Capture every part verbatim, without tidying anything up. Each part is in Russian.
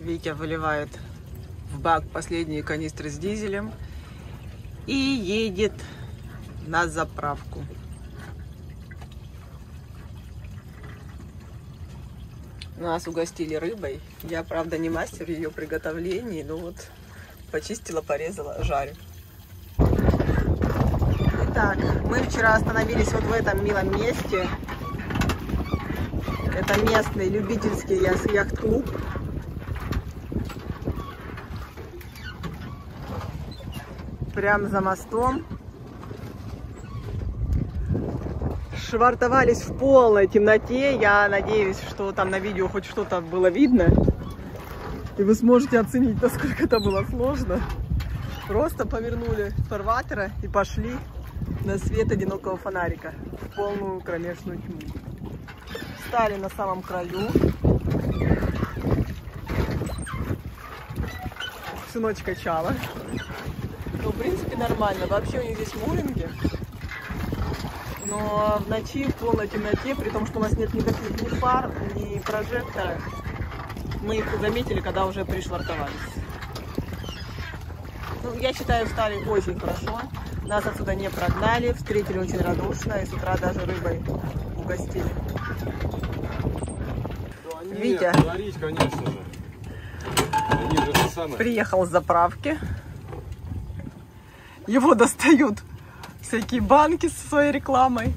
Витя выливает в бак последние канистры с дизелем и едет на заправку. Нас угостили рыбой. Я, правда, не мастер в ее приготовлении, но вот почистила, порезала, жарю. Итак, мы вчера остановились вот в этом милом месте. Это местный любительский яхт-клуб. Прямо за мостом. Швартовались в полной темноте. Я надеюсь, что там на видео хоть что-то было видно. И вы сможете оценить, насколько это было сложно. Просто повернули фарватера и пошли на свет одинокого фонарика в полную кромешную тьму. Встали на самом краю. Всю ночь качала. Ну, в принципе, нормально. Вообще у них здесь муринги. Но в ночи, в полной темноте, при том, что у нас нет никаких ни фар, ни прожектора, мы их заметили, когда уже пришвартовались. Ну, я считаю, встали очень хорошо. Нас отсюда не прогнали, встретили очень радушно и с утра даже рыбой угостили. Да, нет, Витя говорить, конечно же. Они же то самое. Приехал с заправки. Его достают всякие банки со своей рекламой.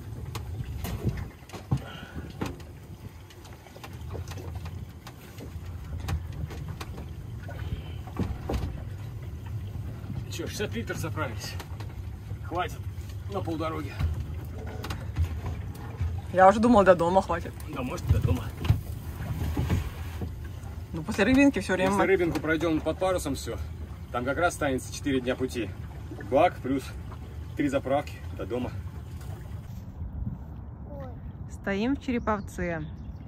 Че, шестьдесят литров заправились? Хватит на полдороги. Я уже думала, до дома хватит. Да, может, до дома. Ну, после рыбинки все время... Если рыбинку пройдем под парусом, все, там как раз останется четыре дня пути. Бак плюс три заправки до дома. Стоим в Череповце.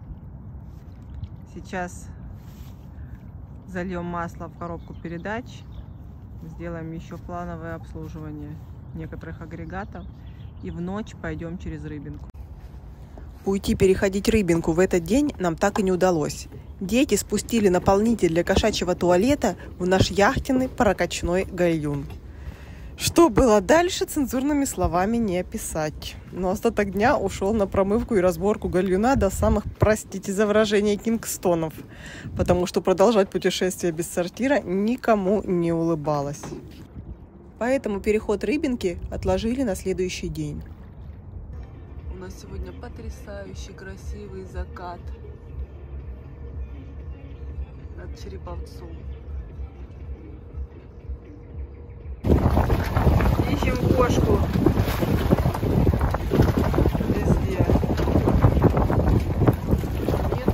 Сейчас зальем масло в коробку передач. Сделаем еще плановое обслуживание некоторых агрегатов. И в ночь пойдем через рыбинку. Уйти переходить рыбинку в этот день нам так и не удалось. Дети спустили наполнитель для кошачьего туалета в наш яхтенный прокачной гальюн. Что было дальше, цензурными словами не описать. Но остаток дня ушел на промывку и разборку гальюна до самых, простите за выражение, кингстонов. Потому что продолжать путешествие без сортира никому не улыбалось. Поэтому переход рыбинки отложили на следующий день. У нас сегодня потрясающий красивый закат над Череповцом. Ищем кошку везде. Нет.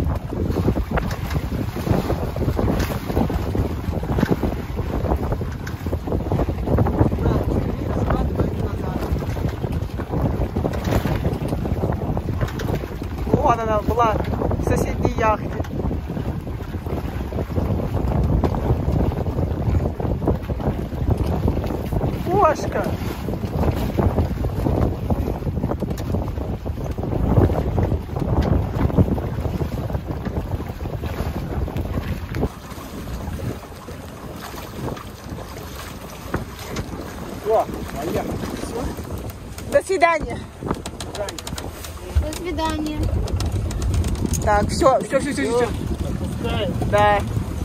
Вот она была в соседней яхте. Кошка. Все, поехали. До свидания. До свидания. Так, все, все, все, все, все. Да.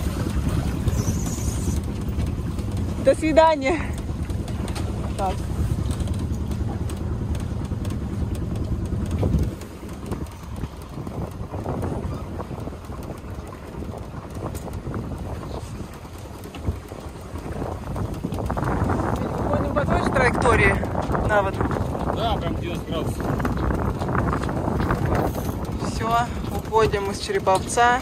До свидания. Так. Сегодня по той же траектории на воду. Да, прям девяносто градусов. Все, уходим из Череповца.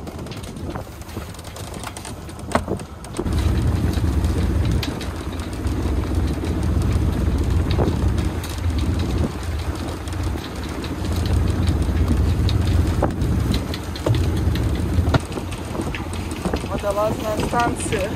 Водолазная станция.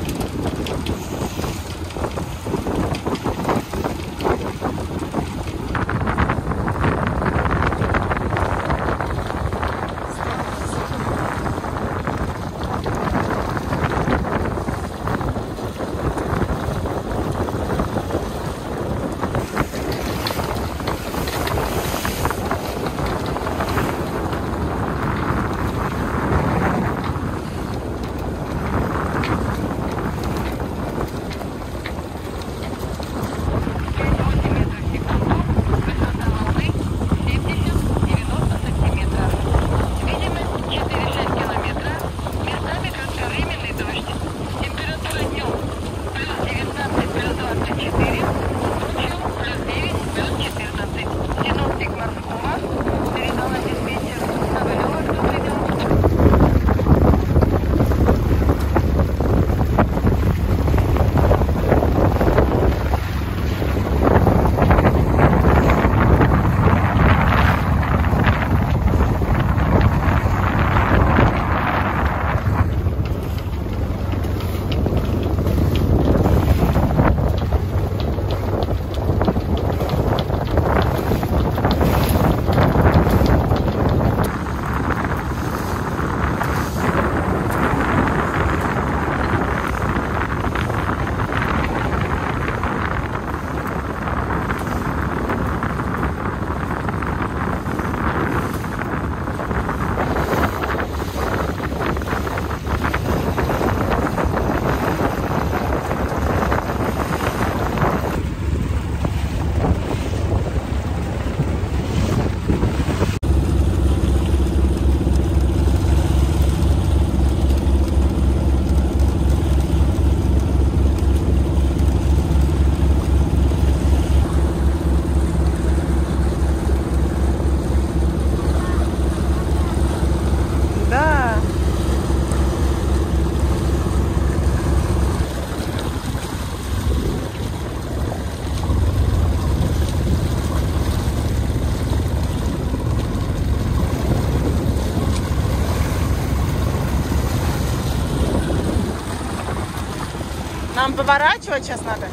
Там поворачивать сейчас надо?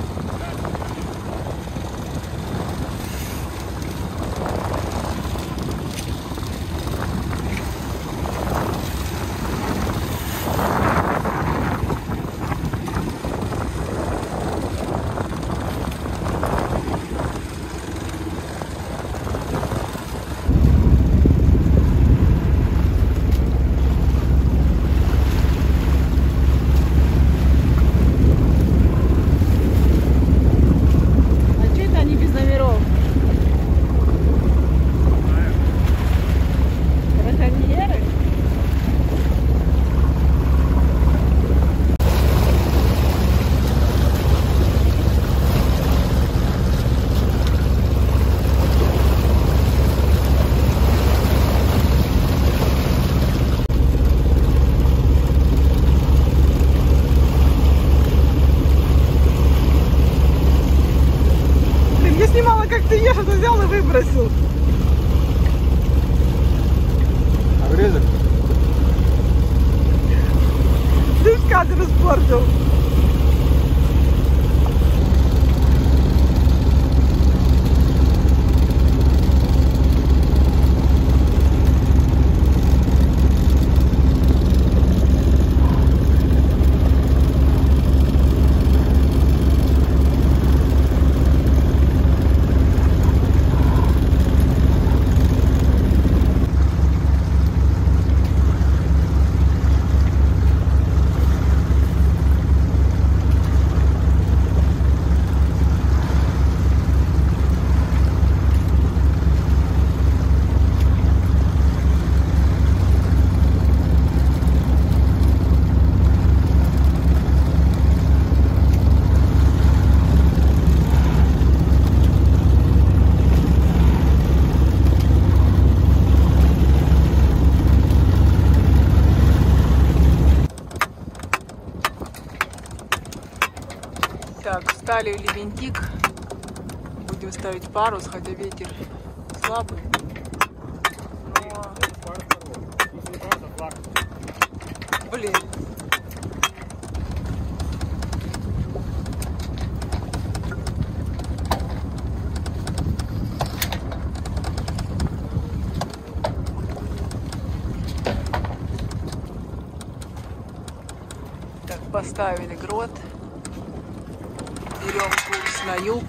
Как ты ешь, это взял и выбросил. Обрезок? Ты ж кадр испортил. Так, встали в Левентик. Будем ставить парус, хотя ветер слабый. Но... Блин. Так, поставили грот. Берем курс на юг.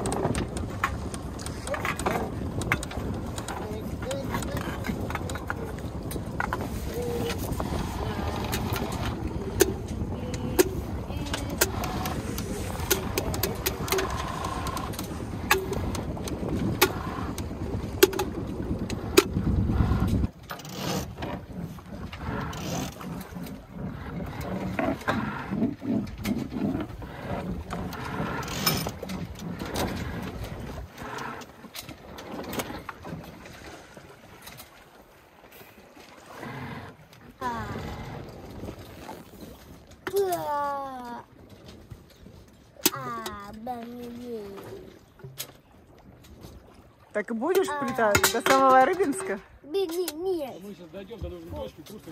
Так и будешь а... плетать до самого Рыбинска? Нет. Нет. Мы сейчас дойдем до нужной точки, просто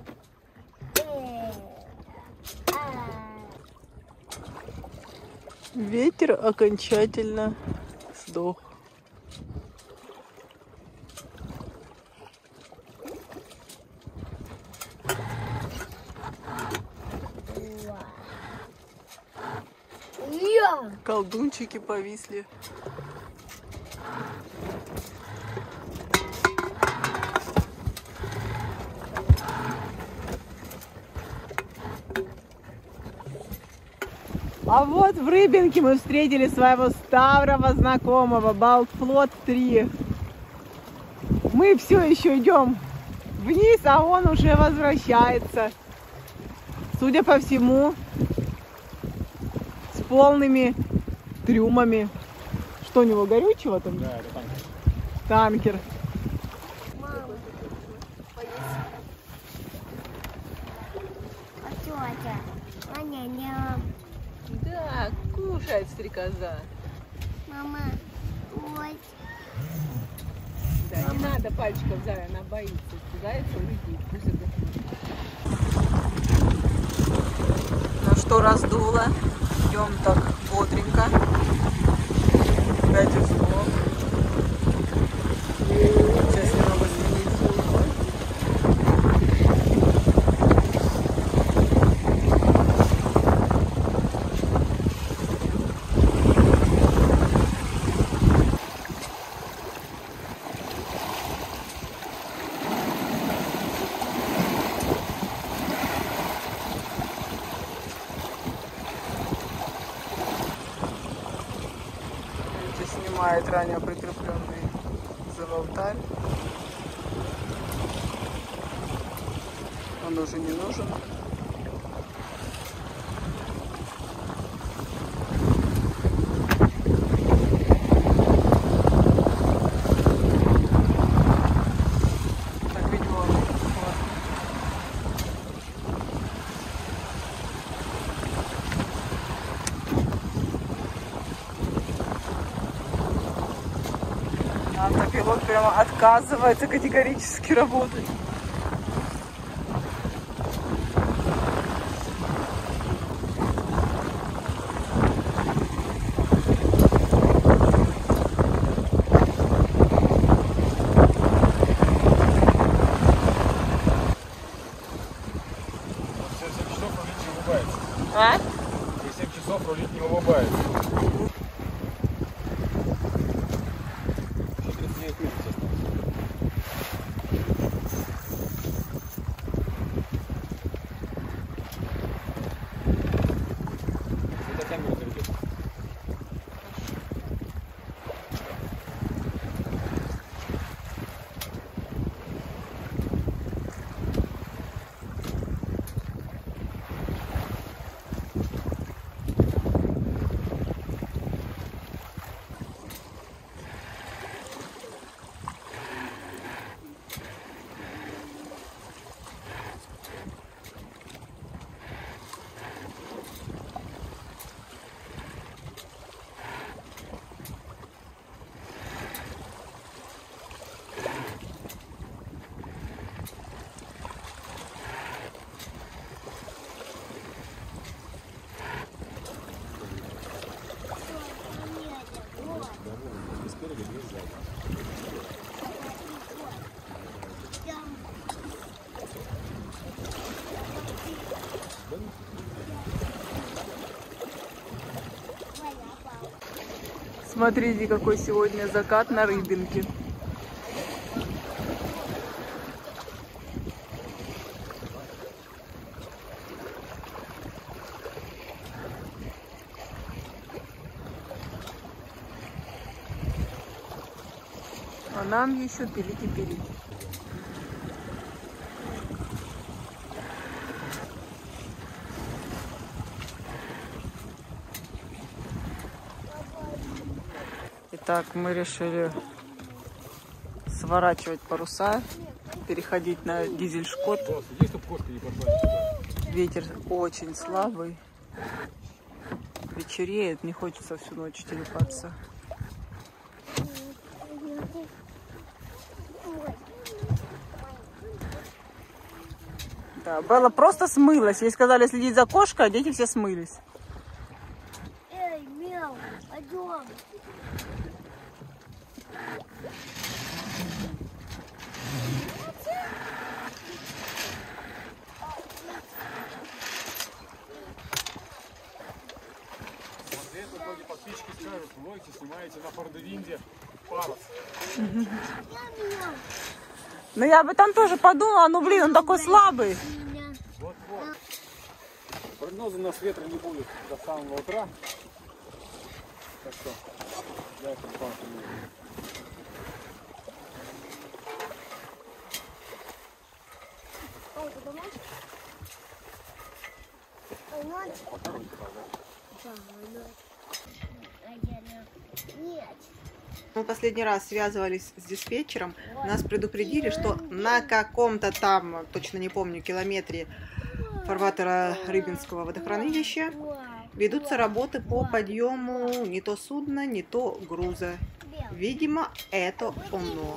будем. Ветер окончательно сдох. Колдунчики повисли. А вот в Рыбинке мы встретили своего старого знакомого, Балтфлот три. Мы все еще идем вниз, а он уже возвращается. Судя по всему, с полными трюмами. Что у него, горючего там? Да, это танкер. Танкер. Мама, а тетя? Маня-ня. Да, кушает стрекоза. Мама, ой. Да, не надо пальчиков, Зая, она боится. Зайца уйди, пусть отдохнет. Ну что, раздуло? Идем так бодренько. Опять взлом. Сейчас немного сменится. Снимает ранее прикрепленный золотарь. Он уже не нужен. Так, видимо, автопилот прямо отказывается категорически работать. А? Через семь часов рулить не улыбается. Смотрите, какой сегодня закат на Рыбинке. А нам еще пилить и пилить. Итак, мы решили сворачивать паруса, переходить на дизель-шкот. Ветер очень слабый. Вечереет, не хочется всю ночь телепаться. Да, Белла просто смылась. Ей сказали следить за кошкой, а дети все смылись. Эй, мяу, пойдем. После этого многие подписчики скажут, лойте, снимаете на Фордовинде парус. Ну я бы там тоже подумала, ну блин, он такой слабый. Вот-вот. Прогноза у нас ветра не будет до самого утра. Так что, я это план Мы последний раз связывались с диспетчером, нас предупредили, что на каком-то там, точно не помню, километре фарватера Рыбинского водохранилища ведутся работы по подъему не то судна, не то груза. Видимо, это оно.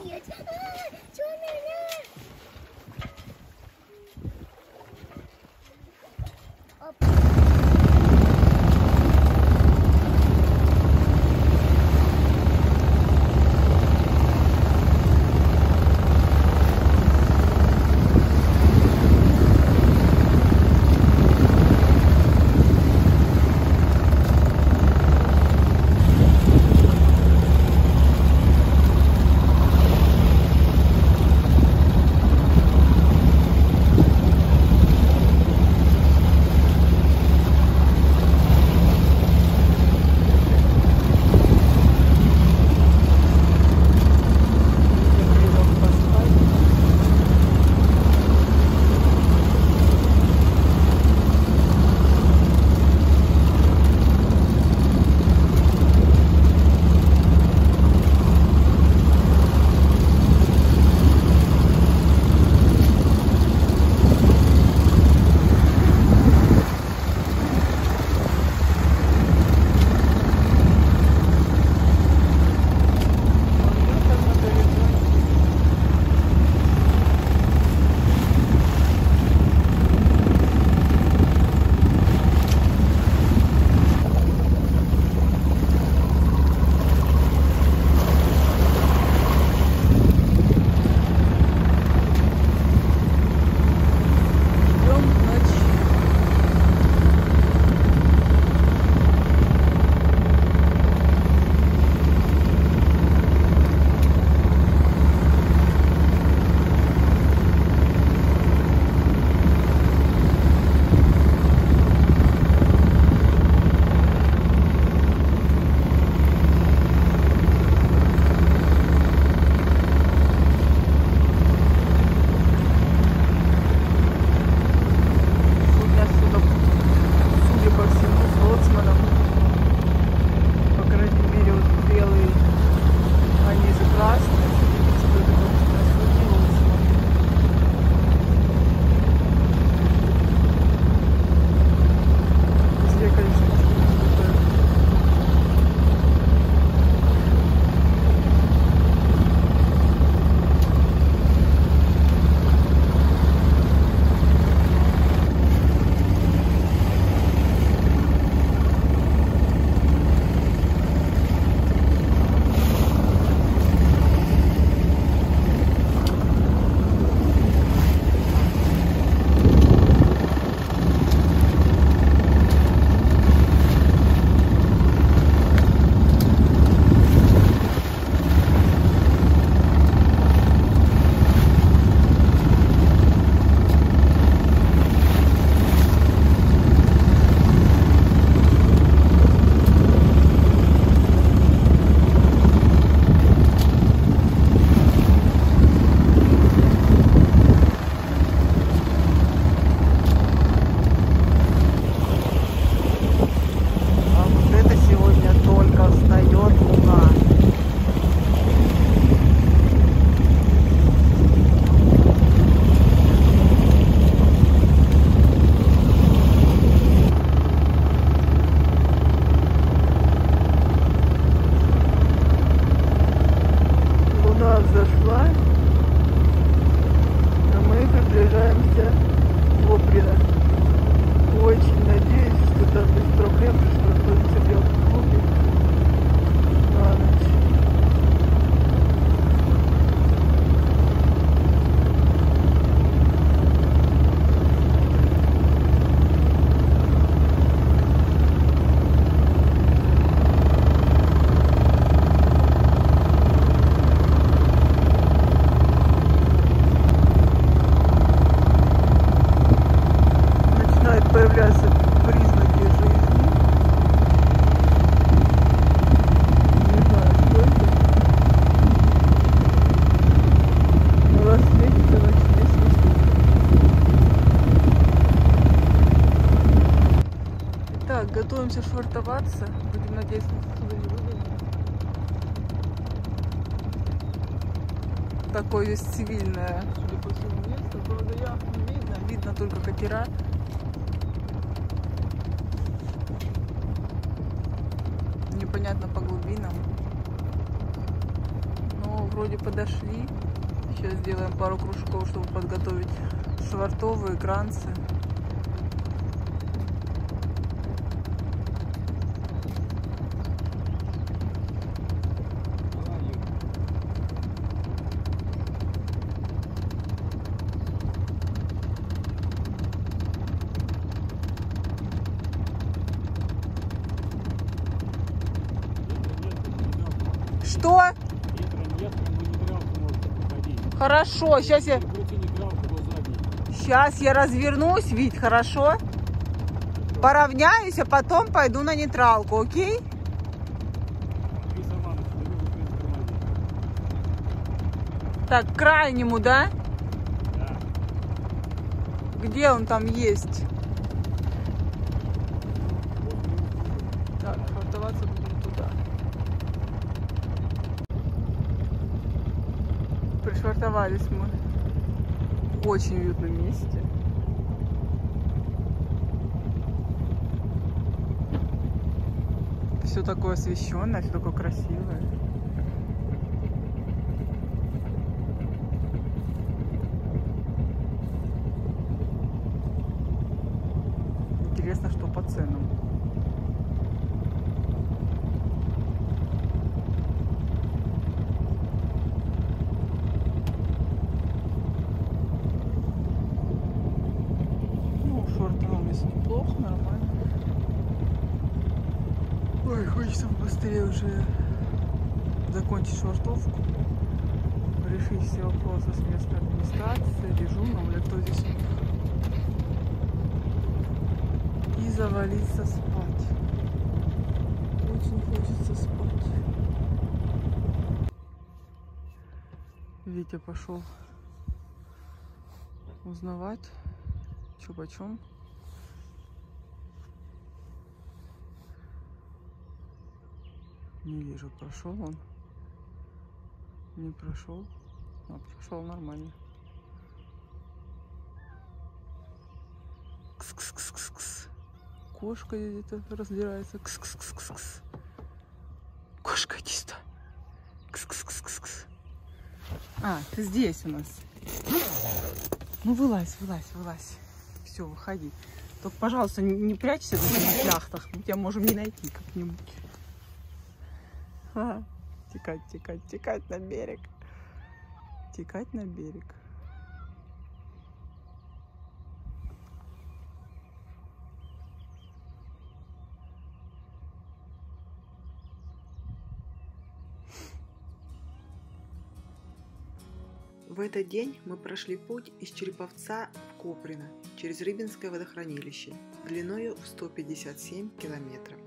волна взошла, а мы приближаемся к Обрино. Очень надеюсь, что там без проблем распространится в яхт-клубе на ночь. Появляются признаки жизни. Не знаю, что это. На рассвете начали свистеть. Итак, готовимся швартоваться. Будем надеяться, что отсюда не выйдем. Такое здесь цивильное, судя по всему, место. Правда, яхт не видно. Видно только катера. Непонятно по глубинам, но вроде подошли. Сейчас сделаем пару кружков, чтобы подготовить швартовые кранцы. Что? Хорошо, сейчас я... Сейчас я развернусь, Вить, хорошо? Поравняюсь, а потом пойду на нейтралку, окей? Так, к крайнему, да? Да. Где он там есть? Так, швартоваться будем туда. Пришвартовались мы в очень уютном месте. Все такое освещенное, все такое красивое. Интересно, что по ценам. Неплохо, нормально. Ой, хочется побыстрее уже закончить швартовку, решить все вопросы с местной администрацией, дежурным или кто здесь у них, и завалиться спать. Очень хочется спать. Витя пошел узнавать, что почем. Не вижу, прошел он, не прошел, а прошел нормально. Кс-кс-кс-кс-кс. Кошка где-то раздирается. Кс-кс-кс-кс-кс. Кошка чисто. Кс-кс-кс-кс-кс. А, ты здесь у нас. Ну вылазь, вылазь, вылазь. Все, выходи. Только, пожалуйста, не, не прячься в этих яхтах. Мы тебя можем не найти как-нибудь. Ага. Текать, текать, текать на берег. Текать на берег. В этот день мы прошли путь из Череповца в Коприно через Рыбинское водохранилище длиною в сто пятьдесят семь километров.